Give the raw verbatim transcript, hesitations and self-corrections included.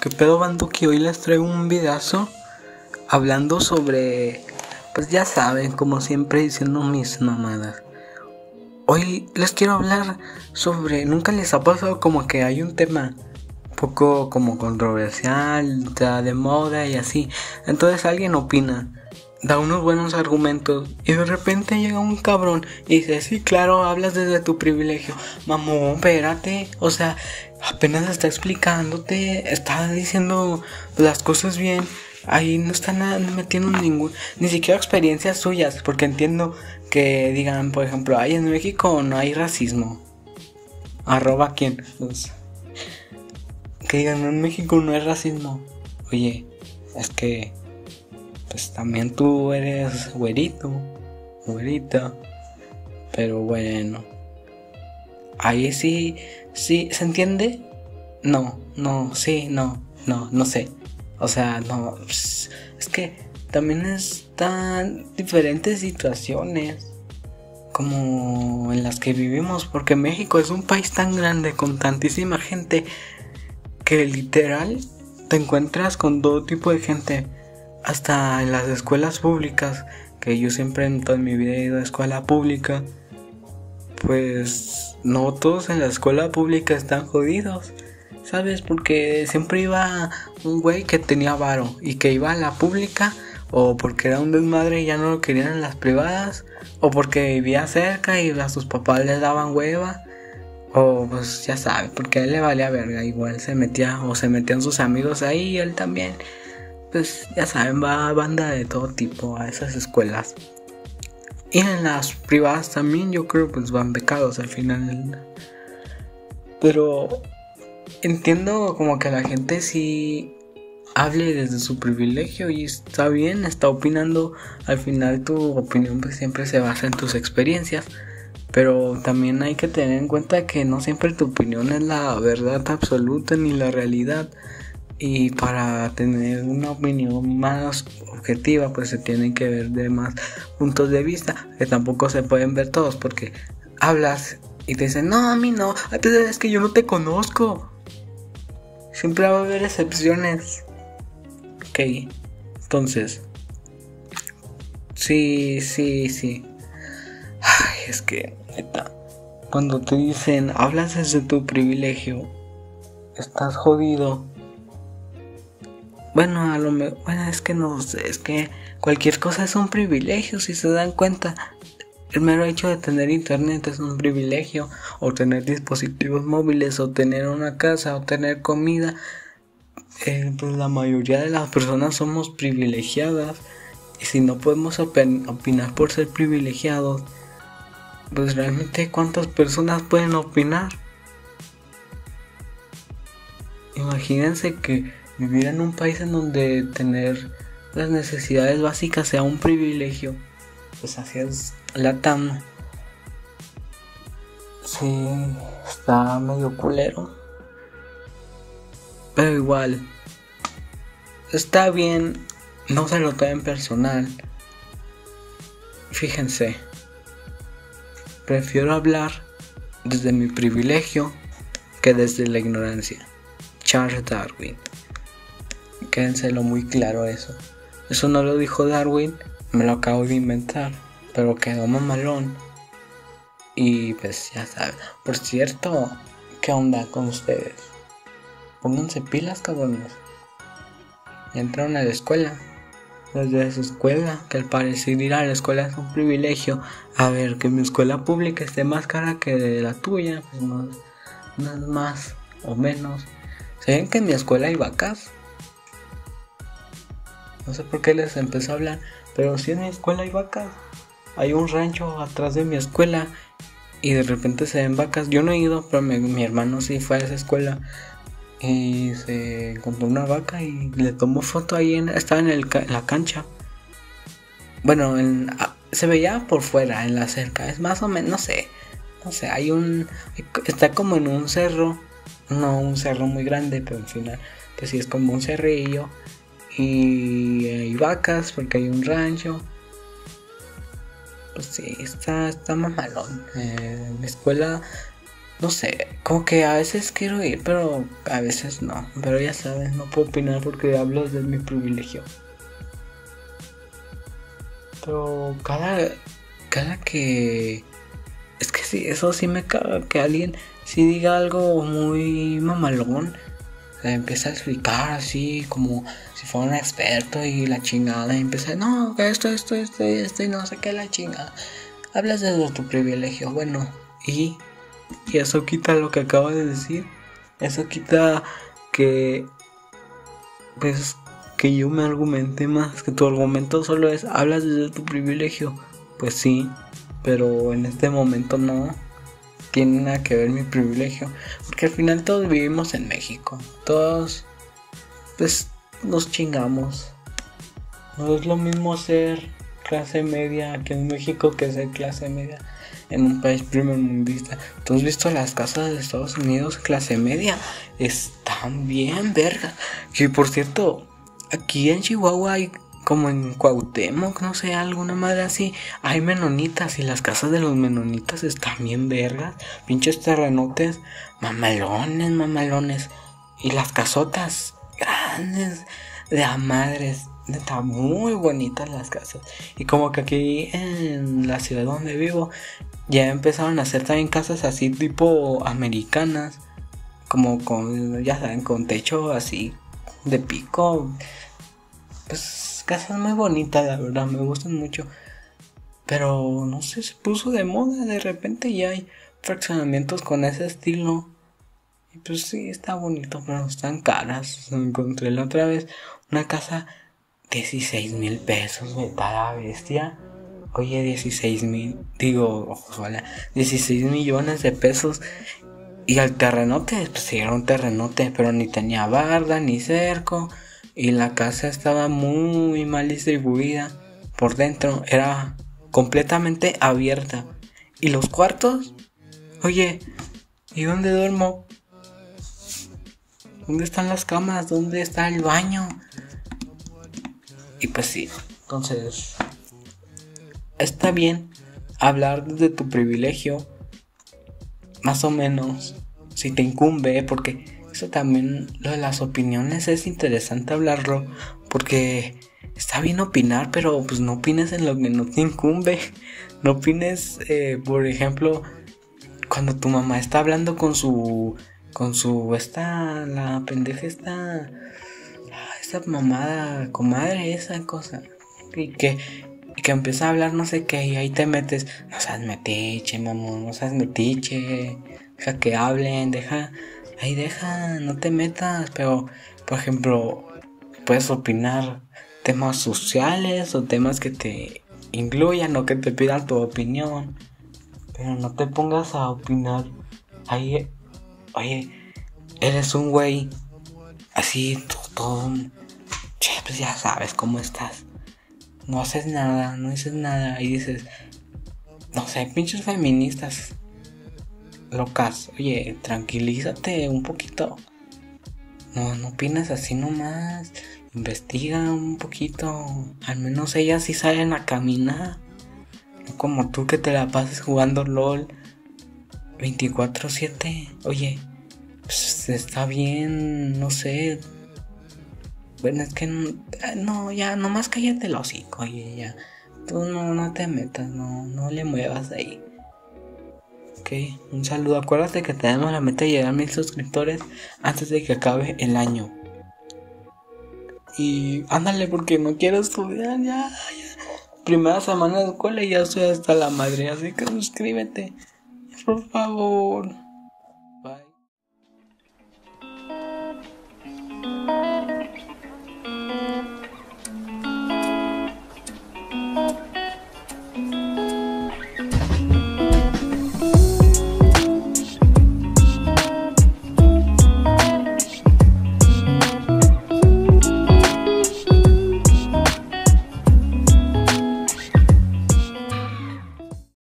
¿Qué pedo, Banduki? Hoy les traigo un videazo hablando sobre, pues ya saben, como siempre diciendo mis mamadas. Hoy les quiero hablar sobre, ¿nunca les ha pasado como que hay un tema un poco como controversial, está de moda y así? Entonces alguien opina, da unos buenos argumentos y de repente llega un cabrón y dice, sí, claro, hablas desde tu privilegio. Mamón, espérate, o sea, apenas está explicándote, está diciendo las cosas bien. Ahí no está nada, no metiendo ningún, ni siquiera experiencias suyas, porque entiendo que digan, por ejemplo, ay, en México no hay racismo. Arroba quién. Pues, que digan, en México no hay racismo. Oye, es que pues también tú eres güerito, güerita. Pero bueno, ahí sí, sí, ¿se entiende? No, no, sí, no, no, no sé. O sea, no, es que también están diferentes situaciones como en las que vivimos, porque México es un país tan grande con tantísima gente que literal te encuentras con todo tipo de gente, hasta en las escuelas públicas, que yo siempre en toda mi vida he ido a escuela pública. Pues no todos en la escuela pública están jodidos, ¿sabes? Porque siempre iba un güey que tenía varo y que iba a la pública, o porque era un desmadre y ya no lo querían en las privadas, o porque vivía cerca y a sus papás les daban hueva, o pues ya sabes, porque a él le valía verga, igual se metía o se metían sus amigos ahí y él también. Pues ya saben, va banda de todo tipo a esas escuelas. Y en las privadas también yo creo pues van becados al final. Pero entiendo como que la gente sí hable desde su privilegio y está bien, está opinando. Al final tu opinión pues siempre se basa en tus experiencias. Pero también hay que tener en cuenta que no siempre tu opinión es la verdad absoluta ni la realidad. Y para tener una opinión más objetiva pues se tienen que ver de más puntos de vista, que tampoco se pueden ver todos, porque hablas y te dicen, no, a mí no, es que yo no te conozco. Siempre va a haber excepciones. Ok, entonces Sí, sí, sí Ay, es que neta, cuando te dicen hablas desde tu privilegio, estás jodido. Bueno, a lo mejor, bueno, es que no sé, es que cualquier cosa es un privilegio, si se dan cuenta. El mero hecho de tener internet es un privilegio, o tener dispositivos móviles, o tener una casa, o tener comida. Eh, pues la mayoría de las personas somos privilegiadas, y si no podemos opin- opinar por ser privilegiados, pues realmente ¿cuántas personas pueden opinar? Imagínense que vivir en un país en donde tener las necesidades básicas sea un privilegio. Pues así es Latam. Sí, está medio culero, pero igual está bien, no se lo tomen personal. Fíjense, prefiero hablar desde mi privilegio que desde la ignorancia. Charles Darwin. Quédenselo muy claro eso. Eso no lo dijo Darwin, me lo acabo de inventar, pero quedó mamalón. Y pues ya saben. Por cierto, ¿qué onda con ustedes? Pónganse pilas, cabrones. Ya entraron a la escuela. Desde su escuela, que al parecer ir a la escuela es un privilegio. A ver, que mi escuela pública esté más cara que de la tuya, pues no, no es más o menos. ¿Saben que en mi escuela hay vacas? No sé por qué les empezó a hablar, pero sí en mi escuela hay vacas. Hay un rancho atrás de mi escuela y de repente se ven vacas. Yo no he ido, pero mi, mi hermano sí fue a esa escuela y se encontró una vaca y le tomó foto ahí. En, estaba en, el, en la cancha. Bueno, en, a, se veía por fuera, en la cerca. Es más o menos, no sé. No sé, hay un... Está como en un cerro. No un cerro muy grande, pero al final pues sí es como un cerrillo. Y hay vacas porque hay un rancho. Pues sí, está, está mamalón. Eh, en la escuela no sé, como que a veces quiero ir, pero a veces no. Pero ya sabes, no puedo opinar porque hablo de mi privilegio. Pero cada, cada que... Es que sí, eso sí me caga, que alguien sí diga algo muy mamalón. Se empieza a explicar así como si fuera un experto y la chingada. Y empieza, no, que esto, esto, esto, esto y no sé qué la chingada. Hablas de tu privilegio, bueno, y... Y eso quita lo que acabo de decir. Eso quita que... Pues que yo me argumente más. Que tu argumento solo es, hablas desde tu privilegio. Pues sí, pero en este momento no tiene nada que ver mi privilegio. Porque al final todos vivimos en México. Todos pues nos chingamos. No es lo mismo ser clase media aquí en México que ser clase media en un país primermundista. ¿Tú has visto las casas de Estados Unidos clase media? Están bien verga. Que por cierto, aquí en Chihuahua hay, como en Cuauhtémoc, no sé, alguna madre así, hay menonitas y las casas de los menonitas están bien vergas. Pinches terrenotes mamalones, mamalones. Y las casotas grandes de a madres. Están muy bonitas las casas. Y como que aquí en la ciudad donde vivo ya empezaron a hacer también casas así tipo americanas, como con, ya saben, con techo así de pico. Pues casas muy bonitas, la verdad, me gustan mucho. Pero no sé, se puso de moda. De repente ya hay fraccionamientos con ese estilo. Y pues sí, está bonito, pero están caras. Encontré la otra vez una casa dieciséis mil pesos, vete la bestia. Oye, dieciséis mil, digo, ojalá, dieciséis millones de pesos. Y al terrenote, pues sí, era un terrenote, pero ni tenía barda, ni cerco. Y la casa estaba muy mal distribuida. Por dentro era completamente abierta. Y los cuartos, oye, ¿y dónde duermo? ¿Dónde están las camas? ¿Dónde está el baño? Y pues sí, entonces está bien hablar de tu privilegio, más o menos, si te incumbe, porque eso también, lo de las opiniones, es interesante hablarlo, porque está bien opinar, pero pues no opines en lo que no te incumbe. No opines, eh, por ejemplo, cuando tu mamá está hablando con su, con su, esta, la pendeja esta... esa mamada, comadre, esa cosa, y que, y que empieza a hablar no sé qué, y ahí te metes, no seas metiche, mamón, no seas metiche, deja que hablen, deja, ahí deja, no te metas. Pero, por ejemplo, puedes opinar temas sociales o temas que te incluyan o que te pidan tu opinión, pero no te pongas a opinar, ahí, oye, eres un güey así, todo, che, pues ya sabes cómo estás. No haces nada, no dices nada. Y dices, no sé, pinches feministas locas. Oye, tranquilízate un poquito. No, no opinas así nomás. Investiga un poquito. Al menos ellas sí salen a caminar. No como tú que te la pases jugando LOL veinticuatro siete. Oye, pues está bien, no sé. Bueno, es que no, no, ya, nomás cállate el hocico, oye, ya. Tú no, no te metas, no, no le muevas ahí. Ok, un saludo. Acuérdate que tenemos la meta de llegar a mil suscriptores antes de que acabe el año. Y ándale, porque no quiero estudiar, ya, ya. Primera semana de escuela y ya estoy hasta la madre, así que suscríbete, por favor.